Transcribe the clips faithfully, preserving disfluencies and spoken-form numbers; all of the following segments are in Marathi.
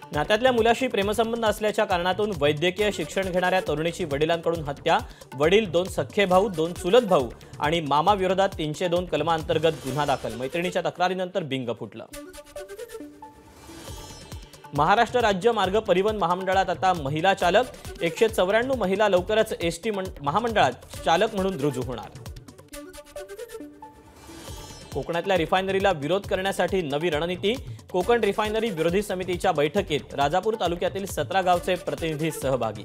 नात्यातल्या मुलाशी प्रेमसंबंध असल्याच्या कारणातून वैद्यकीय शिक्षण घेणाऱ्या तरुणीची वडिलांकडून हत्या। वडील, दोन सख्खे भाऊ, दोन चुलत भाऊ आणि मामा विरोधात तीनशे दोन कलमांतर्गत गुन्हा दाखल। मैत्रिणीच्या तक्रारीनंतर बिंग फुटलं। महाराष्ट्र राज्य मार्ग परिवहन महामंडळात आता महिला चालक। एकशे चौऱ्याण्णव महिला लवकरच एसटी महामंडळात चालक म्हणून रुजू होणार। कोकणातल्या रिफायनरीला विरोध करण्यासाठी नवी रणनीती। कोकण रिफायनरी विरोधी समितीच्या बैठकीत राजापूर तालुक्यातील सतरा गावचे प्रतिनिधी सहभागी।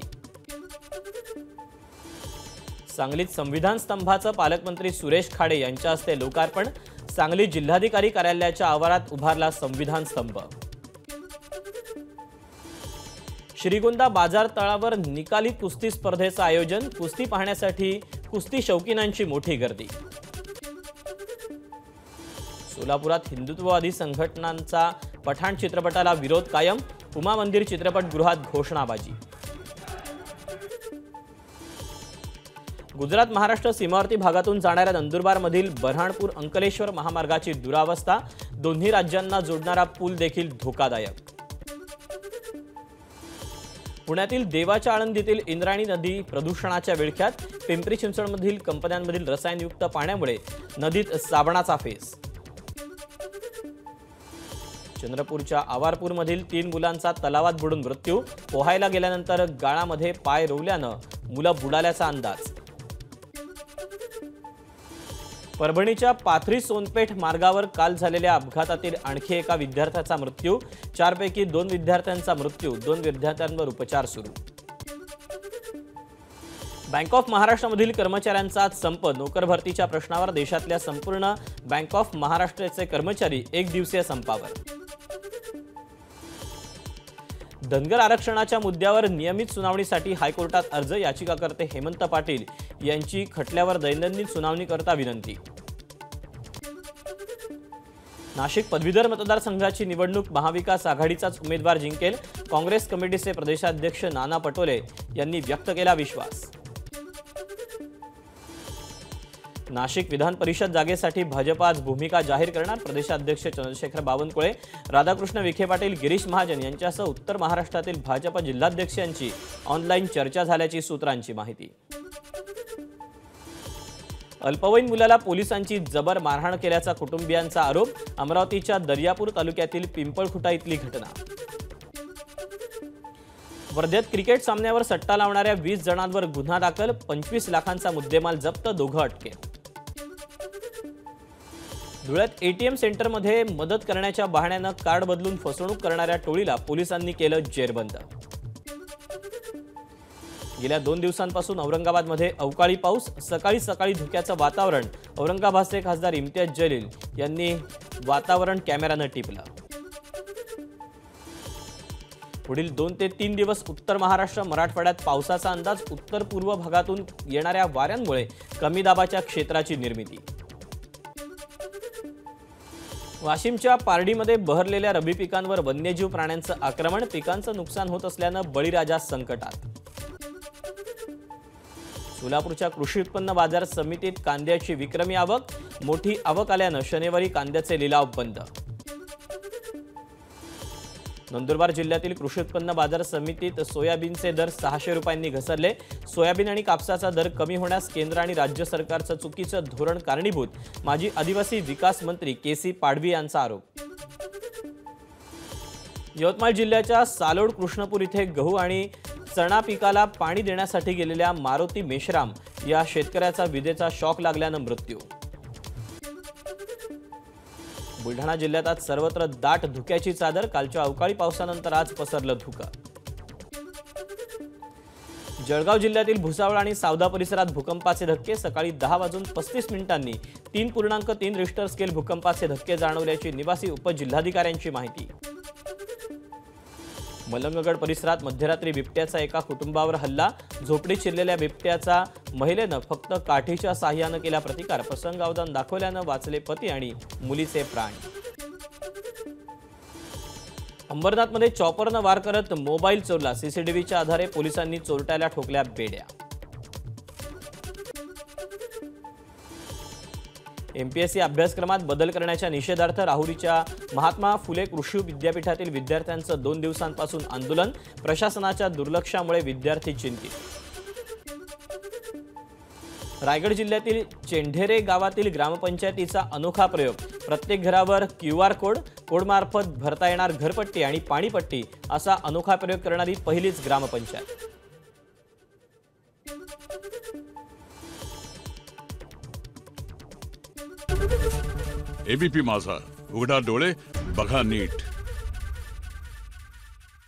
सांगलीत संविधान स्तंभाचं पालकमंत्री सुरेश खाडे यांच्या हस्ते लोकार्पण। सांगली जिल्हाधिकारी कार्यालयाच्या आवारात उभारला संविधान स्तंभ। श्रीगोंदा बाजार तळावर निकाली कुस्ती स्पर्धेचं आयोजन। कुस्ती पाहण्यासाठी कुस्ती शौकीनांची मोठी गर्दी। सोलापुरात हिंदुत्ववादी संघटनांचा पठाण चित्रपटाला विरोध कायम। उमा मंदिर चित्रपटगृहात घोषणाबाजी। गुजरात महाराष्ट्र सीमावर्ती भागातून जाणाऱ्या नंदुरबारमधील बऱ्हाणपूर अंकलेश्वर महामार्गाची दुरावस्था। दोन्ही राज्यांना जोडणारा पूल देखील धोकादायक। पुण्यातील देवाच्या आळंदीतील इंद्रायणी नदी प्रदूषणाच्या विळख्यात। पिंपरी चिंचवडमधील कंपन्यांमधील रसायनयुक्त पाण्यामुळे नदीत साबणाचा फेस। चंद्रपूरच्या आवारपूरमधील तीन मुलांचा तलावात बुडून मृत्यू। पोहायला गेल्यानंतर गाळामध्ये पाय रोवल्यानं मुलं बुडाल्याचा अंदाज। परभणीच्या पाथरी सोनपेठ मार्गावर काल झालेल्या अपघातातील आणखी एका विद्यार्थ्याचा मृत्यू। चारपैकी दोन विद्यार्थ्यांचा मृत्यू, दोन विद्यार्थ्यांवर उपचार सुरू। बँक ऑफ महाराष्ट्रामधील कर्मचाऱ्यांचा संप। नोकर भरतीच्या प्रश्नावर देशातल्या संपूर्ण बँक ऑफ महाराष्ट्राचे कर्मचारी एक दिवसीय संपावर। धनगर आरक्षणाच्या मुद्द्यावर नियमित सुनावणीसाठी हायकोर्टात अर्ज। याचिकाकर्ते हेमंत पाटील यांची खटल्यावर दैनंदिन सुनावणी करता विनंती। नाशिक पदवीधर मतदारसंघाची निवडणूक महाविकास आघाडीचाच उमेदवार जिंकेल। काँग्रेस कमिटीचे प्रदेशाध्यक्ष नाना पटोले यांनी व्यक्त केला विश्वास। नाशिक विधान परिषद जागेसाठी भाजप आज भूमिका जाहीर करणार। प्रदेशाध्यक्ष चंद्रशेखर बावनकुळे, राधाकृष्ण विखे पाटील, गिरीश महाजन यांच्यासह उत्तर महाराष्ट्रातील भाजप जिल्हाध्यक्षांची ऑनलाईन चर्चा झाल्याची सूत्रांची माहिती। अल्पवयीन मुलाला पोलिसांची जबर मारहाण केल्याचा कुटुंबियांचा आरोप। अमरावतीच्या दर्यापूर तालुक्यातील पिंपळखुटा इथली घटना। वर्ध्यात क्रिकेट सामन्यावर सट्टा लावणाऱ्या वीस जणांवर गुन्हा दाखल। पंचवीस लाखांचा मुद्देमाल जप्त, दोघं अटकेत। धुळ्यात एटीएम सेंटरमध्ये मदत करण्याच्या बहाण्यानं कार्ड बदलून फसवणूक करणाऱ्या टोळीला पोलिसांनी केलं जेरबंद। गेल्या दोन दिवसांपासून औरंगाबादमध्ये अवकाळी पाऊस। सकाळी सकाळी धुक्याचं वातावरण। औरंगाबादचे खासदार इम्तियाज जलील यांनी वातावरण कॅमेऱ्यानं टिपलं। पुढील दोन ते तीन दिवस उत्तर महाराष्ट्र मराठवाड्यात पावसाचा अंदाज। उत्तर पूर्व भागातून येणाऱ्या वाऱ्यांमुळे कमी दाबाच्या क्षेत्राची निर्मिती। वाशिमच्या पारडीमध्ये बहरलेल्या रब्बी पिकांवर वन्यजीव प्राण्यांचं आक्रमण। पिकांचं नुकसान होत असल्यानं बळीराजा संकटात। सोलापूरच्या कृषी उत्पन्न बाजार समितीत कांद्याची विक्रमी आवक। मोठी आवक आल्यानं शनिवारी कांद्याचे लिलाव बंद। नंदुरबार जिल्ह्यातील कृषी उत्पन्न बाजार समितीत सोयाबीनचे दर सहाशे रुपयांनी घसरले। सोयाबीन आणि कापसाचा दर कमी होण्यास केंद्र आणि राज्य सरकारचं चुकीचं धोरण कारणीभूत। माजी आदिवासी विकास मंत्री के सी पाडवी यांचा आरोप। यवतमाळ जिल्ह्याच्या सालोड कृष्णपूर इथे गहू आणि चणा पिकाला पाणी देण्यासाठी गेलेल्या मारुती मेश्राम या शेतकऱ्याचा विजेचा शॉक लागल्यानं मृत्यू। बुलढाणा जिल्ह्यात आज सर्वत्र दाट धुक्याची चादर। कालच्या अवकाळी पावसानंतर आज पसरलं धुकं। जळगाव जिल्ह्यातील भुसावळ आणि सावदा परिसरात भूकंपाचे धक्के। सकाळी दहा वाजून पस्तीस मिनिटांनी तीन पूर्णांक तीन रिश्टर स्केल भूकंपाचे धक्के जाणवल्याची निवासी उपजिल्हाधिकाऱ्यांची माहिती। मलंगगड परिसरात मध्यरात्री बिबट्याचा एका कुटुंबावर हल्ला। झोपडीत शिरलेल्या बिबट्याचा महिलेनं फक्त काठीच्या साह्यानं केला प्रतिकार। प्रसंगावधान दाखवल्यानं वाचले पती आणि मुलीचे प्राण। अंबरनाथमध्ये चॉपरनं वार करत मोबाईल चोरला। सीसीटीव्हीच्या आधारे पोलिसांनी चोरट्याला ठोकल्या बेड्या। एमपीएससी अभ्यासक्रमात बदल करण्याच्या निषेधार्थ राहुरीच्या महात्मा फुले कृषी विद्यापीठातील विद्यार्थ्यांचं दोन दिवसांपासून आंदोलन, प्रशासनाच्या दुर्लक्षामुळे विद्यार्थी चिंतित। रायगड जिल्ह्यातील चेंढेरे गावातील ग्रामपंचायतीचा अनोखा प्रयोग, प्रत्येक घरावर क्यू आर कोड, कोडमार्फत भरता येणार घरपट्टी आणि पाणीपट्टी असा अनोखा प्रयोग करणारी पहिलीच ग्रामपंचायत। एबीपी माझा, उघडा डोळे बघा नीट।